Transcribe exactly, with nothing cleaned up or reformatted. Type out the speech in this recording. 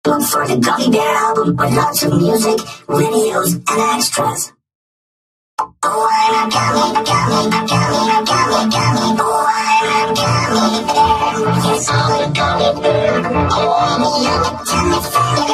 Look for the Gummy Bear album with lots of music, videos, and extras. Oh, I'm a gummy, gummy, gummy, gummy, gummy. Oh, I'm a gummy bear. Yes, I'm a gummy bear. Oh, I'm a yummy, yummy,